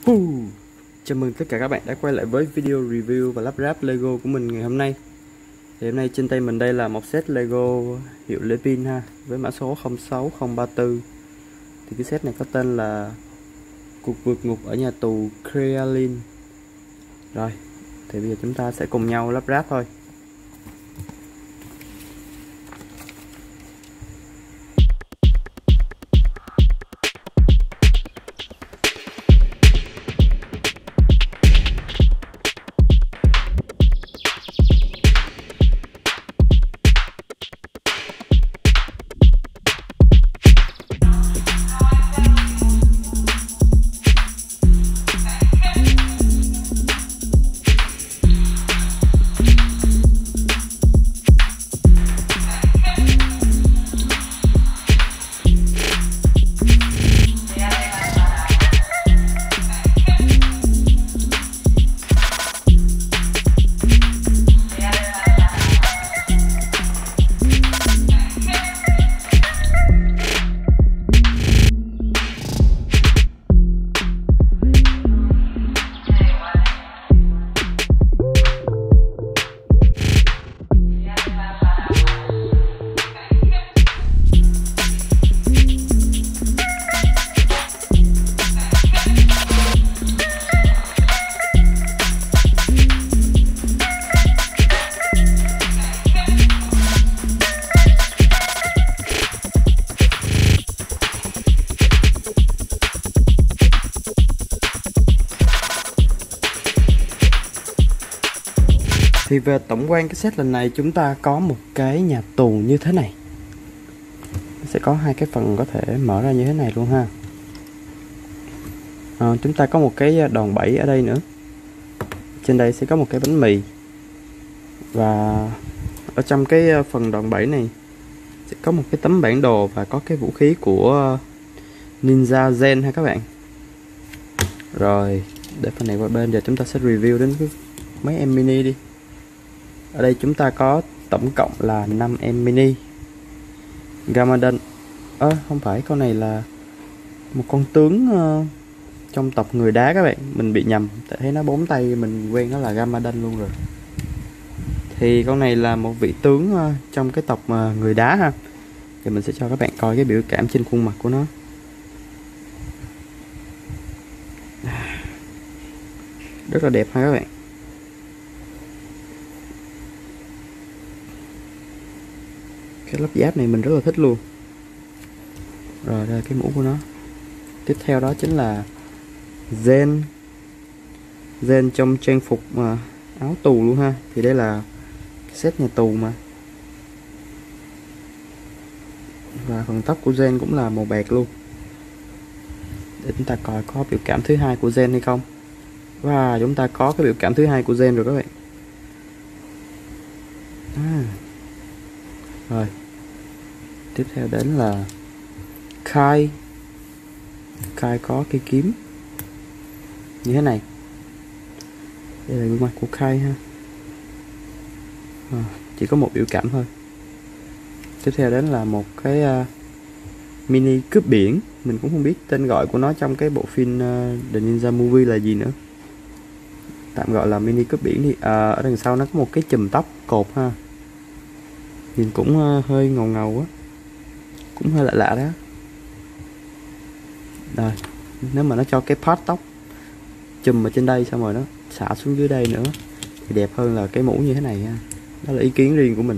Hù. Chào mừng tất cả các bạn đã quay lại với video review và lắp ráp Lego của mình ngày hôm nay. Thì hôm nay trên tay mình đây là một set Lego hiệu Lepin ha, với mã số 06034. Thì cái set này có tên là Cuộc vượt ngục ở nhà tù Krealin. Rồi, thì bây giờ chúng ta sẽ cùng nhau lắp ráp thôi. Thì về tổng quan cái set lần này chúng ta có một cái nhà tù như thế này. Sẽ có hai cái phần có thể mở ra như thế này luôn ha. Chúng ta có một cái đòn bẩy ở đây nữa. Trên đây sẽ có một cái bánh mì. Và ở trong cái phần đòn bẩy này sẽ có một cái tấm bản đồ và có cái vũ khí của Ninja Zen ha các bạn. Rồi, để phần này qua bên, giờ chúng ta sẽ review đến cái mấy em mini đi. Ở đây chúng ta có tổng cộng là 5 em mini. Gamadan. Không phải, con này là một con tướng trong tộc người đá các bạn. Mình bị nhầm, tại thấy nó 4 tay mình quen nó là Gamadan luôn rồi. Thì con này là một vị tướng trong cái tộc người đá ha. Thì mình sẽ cho các bạn coi cái biểu cảm trên khuôn mặt của nó. Rất là đẹp ha các bạn. Cái lắp giáp này mình rất là thích luôn. Rồi đây cái mũ của nó. Tiếp theo đó chính là Zen trong trang phục áo tù luôn ha. Thì đây là set nhà tù mà. Và phần tóc của Zen cũng là màu bạc luôn. Để chúng ta coi có biểu cảm thứ hai của Zen hay không. Và chúng ta có cái biểu cảm thứ hai của Zen rồi các bạn. Rồi, tiếp theo đến là Kai có cây kiếm như thế này. Đây là gương mặt của Kai ha. Chỉ có một biểu cảm thôi. Tiếp theo đến là một cái mini cướp biển. Mình cũng không biết tên gọi của nó trong cái bộ phim The Ninja Movie là gì nữa. Tạm gọi là mini cướp biển đi. Ở đằng sau nó có một cái chùm tóc cột ha. Nhìn cũng hơi ngầu ngầu á. Cũng hơi lạ lạ đó. Rồi, nếu mà nó cho cái part tóc chùm ở trên đây xong rồi nó xả xuống dưới đây nữa thì đẹp hơn là cái mũ như thế này ha. Đó là ý kiến riêng của mình.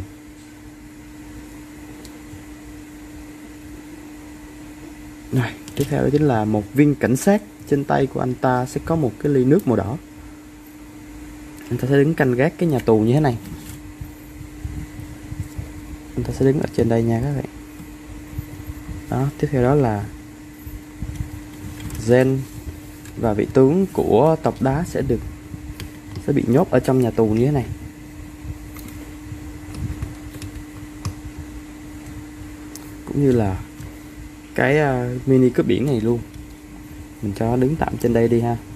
Rồi, tiếp theo đó chính là một viên cảnh sát. Trên tay của anh ta sẽ có một cái ly nước màu đỏ. Anh ta sẽ đứng canh gác cái nhà tù như thế này. Anh ta sẽ đứng ở trên đây nha các bạn. Đó, tiếp theo đó là Zen và vị tướng của tộc đá sẽ bị nhốt ở trong nhà tù như thế này. Cũng như là cái mini cướp biển này luôn. Mình cho nó đứng tạm trên đây đi ha.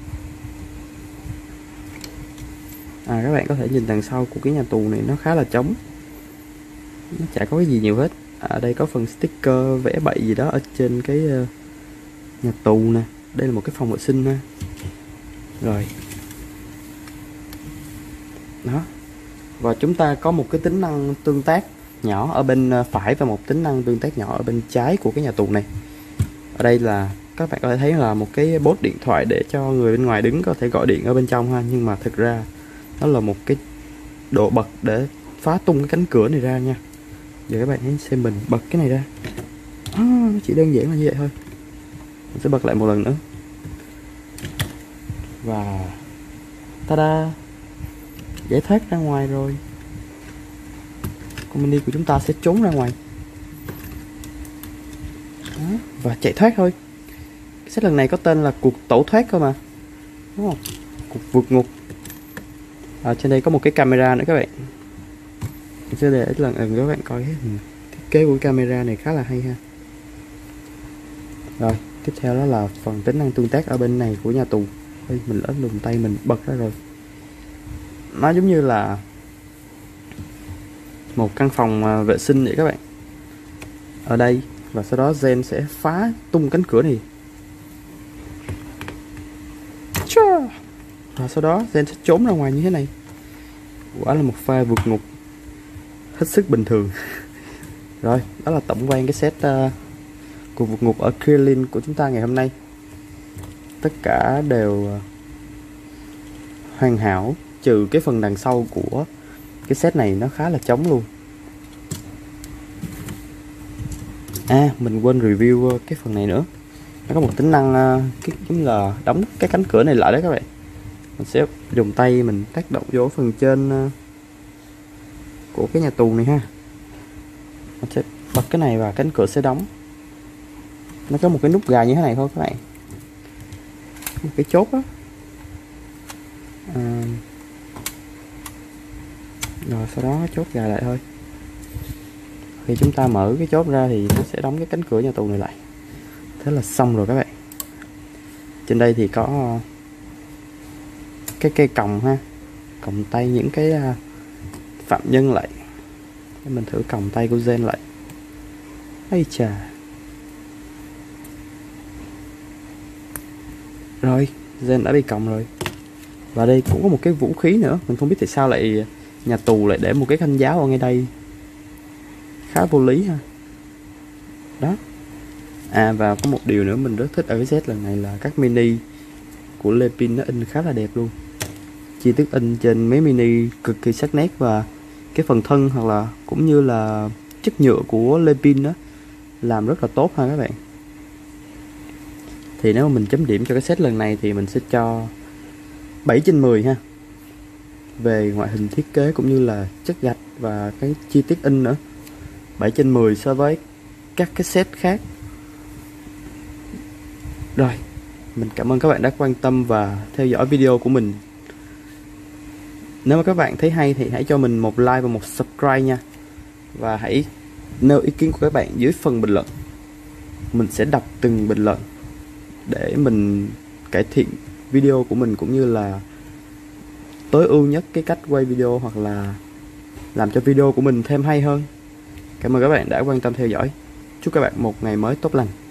Các bạn có thể nhìn đằng sau của cái nhà tù này nó khá là trống. Nó chả có cái gì nhiều hết. Ở đây có phần sticker vẽ bậy gì đó ở trên cái nhà tù nè. Đây là một cái phòng vệ sinh ha. Rồi. Đó. Và chúng ta có một cái tính năng tương tác nhỏ ở bên phải và một tính năng tương tác nhỏ ở bên trái của cái nhà tù này. Ở đây là các bạn có thể thấy là một cái bốt điện thoại để cho người bên ngoài đứng có thể gọi điện ở bên trong ha, nhưng mà thực ra nó là một cái độ bật để phá tung cái cánh cửa này ra nha. Giờ các bạn hãy xem mình bật cái này ra. Nó chỉ đơn giản là như vậy thôi. Mình sẽ bật lại một lần nữa. Và ta-da, giải thoát ra ngoài rồi. Con mini của chúng ta sẽ trốn ra ngoài. Đó, và chạy thoát thôi. Cái set lần này có tên là cuộc tẩu thoát cơ mà, đúng không? Cuộc vượt ngục. Trên đây có một cái camera nữa các bạn. Mình sẽ để lần các bạn coi cái thiết kế của camera này khá là hay ha. Rồi, tiếp theo đó là phần tính năng tương tác ở bên này của nhà tù. Ê, mình lỡ lùm tay mình bật ra rồi. Nó giống như là một căn phòng vệ sinh vậy các bạn. Ở đây và sau đó Zen sẽ phá tung cánh cửa này. Và sau đó Zen sẽ trốn ra ngoài như thế này. Quả là một pha vượt ngục hết sức bình thường. Rồi, đó là tổng quan cái set cuộc vượt ngục ở Krillin của chúng ta ngày hôm nay. Tất cả đều hoàn hảo, trừ cái phần đằng sau của cái set này nó khá là trống luôn. Mình quên review cái phần này nữa. Nó có một tính năng cái giống là đóng cái cánh cửa này lại đấy các bạn. Mình sẽ dùng tay mình tác động vô phần trên của cái nhà tù này ha. Mình sẽ bật cái này và cánh cửa sẽ đóng. Nó có một cái nút gài như thế này thôi các bạn. Một cái chốt á. Rồi sau đó chốt gài lại thôi. Khi chúng ta mở cái chốt ra thì nó sẽ đóng cái cánh cửa nhà tù này lại. Thế là xong rồi các bạn. Trên đây thì có cái cây còng ha, còng tay những cái phạm nhân lại. Để mình thử còng tay của Zen lại. Ây chà. Rồi, Zen đã bị còng rồi. Và đây cũng có một cái vũ khí nữa. Mình không biết tại sao lại nhà tù lại để một cái thanh giáo ở ngay đây. Khá vô lý ha. Đó. Và có một điều nữa mình rất thích ở cái set lần này là các mini của Lepin nó in khá là đẹp luôn. Chi tiết in trên mấy mini cực kỳ sắc nét, và cái phần thân hoặc là cũng như là chất nhựa của Lepin đó làm rất là tốt ha các bạn. Thì nếu mà mình chấm điểm cho cái set lần này thì mình sẽ cho 7/10 ha. Về ngoại hình thiết kế cũng như là chất gạch và cái chi tiết in nữa. 7/10 so với các cái set khác. Rồi, mình cảm ơn các bạn đã quan tâm và theo dõi video của mình. Nếu mà các bạn thấy hay thì hãy cho mình một like và một subscribe nha. Và hãy nêu ý kiến của các bạn dưới phần bình luận. Mình sẽ đọc từng bình luận để mình cải thiện video của mình, cũng như là tối ưu nhất cái cách quay video hoặc là làm cho video của mình thêm hay hơn. Cảm ơn các bạn đã quan tâm theo dõi. Chúc các bạn một ngày mới tốt lành.